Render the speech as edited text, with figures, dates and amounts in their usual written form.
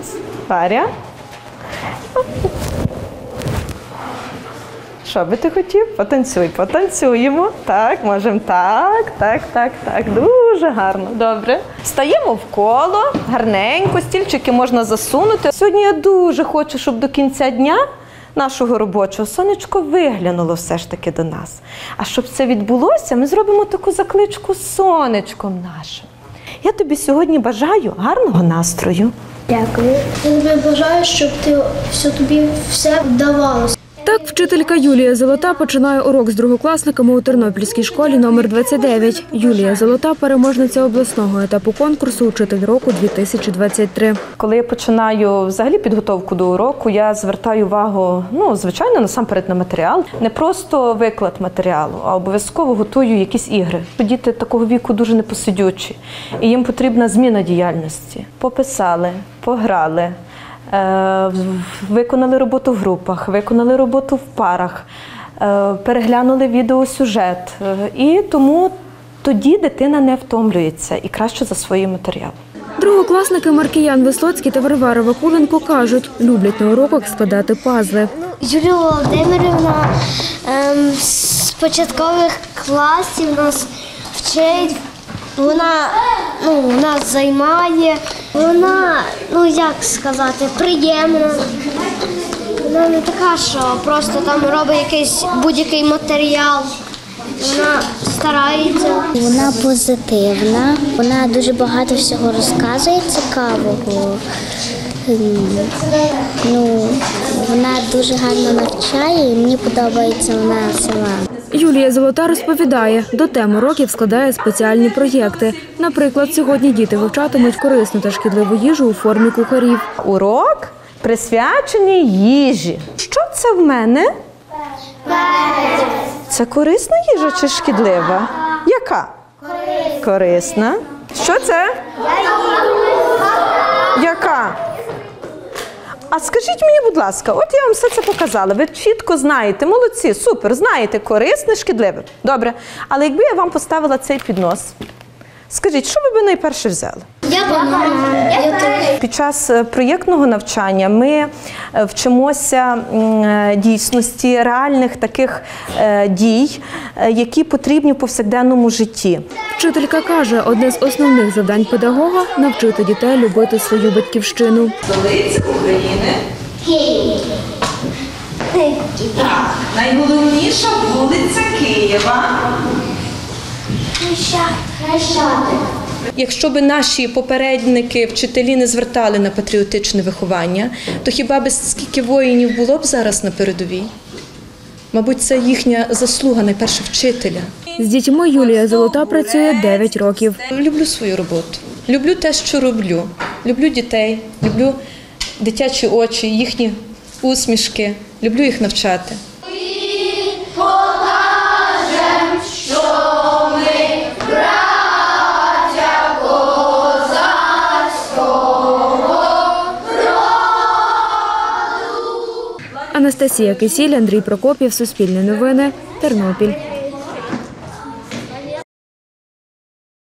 Варя? Що би ти хотів? Потанцюй, потанцюємо. Так, можемо так. Дуже гарно. Добре. Стаємо в коло, гарненько, стільчики можна засунути. Сьогодні я дуже хочу, щоб до кінця дня нашого робочого сонечко виглянуло все ж таки до нас. А щоб це відбулося, ми зробимо таку закличку з сонечком нашим. Я тобі сьогодні бажаю гарного настрою. Дякую. Я тобі бажаю, щоб тобі все вдавалося. Так вчителька Юлія Золота починає урок з другокласниками у Тернопільській школі номер 29. Юлія Золота – переможниця обласного етапу конкурсу «Учитель року-2023». Коли я починаю взагалі підготовку до уроку, я звертаю увагу, звичайно, насамперед на матеріал. Не просто виклад матеріалу, а обов'язково готую якісь ігри. Діти такого віку дуже непосидючі, і їм потрібна зміна діяльності. Пописали, пограли, виконали роботу в групах, виконали роботу в парах, переглянули відеосюжет. І тому тоді дитина не втомлюється і краще засвоює матеріал. Другокласники Маркіян Висоцький та Варвара Вакуленко кажуть, люблять на уроках складати пазли. Юлія Володимирівна з початкових класів нас вчить. Вона нас займає, вона, приємна. Вона не така, що просто там робить якийсь будь-який матеріал. Вона старається. Вона позитивна, вона дуже багато всього розказує цікавого. Вона дуже гарно навчає і мені подобається вона сама. Юлія Золота розповідає, до тем уроків складає спеціальні проєкти. Наприклад, сьогодні діти вивчатимуть корисну та шкідливу їжу у формі кухарів. Урок присвячений їжі. Що це в мене? Це корисна їжа чи шкідлива? Яка? Корисна. Що це? Яка? А скажіть мені, будь ласка, от я вам все це показала, ви чітко знаєте, молодці, супер, знаєте, корисне, шкідливе. Добре, але якби я вам поставила цей піднос, скажіть, що ви б найперше взяли? Під час проєктного навчання ми вчимося дійсності, реальних таких дій, які потрібні в повсякденному житті. Вчителька каже, одне з основних завдань педагога – навчити дітей любити свою батьківщину. Столиця України? Київ. Так, найголовніша вулиця Києва? Хрещатик. Якщо б наші попередники, вчителі не звертали на патріотичне виховання, то хіба б скільки воїнів було б зараз на передовій? Мабуть, це їхня заслуга, найперше, вчителя. З дітьми Юлія Золота працює 9 років. Люблю свою роботу, люблю те, що роблю. Люблю дітей, люблю дитячі очі, їхні усмішки, люблю їх навчати. Анастасія Кисіль, Андрій Прокоп'єв, Суспільне новини, Тернопіль.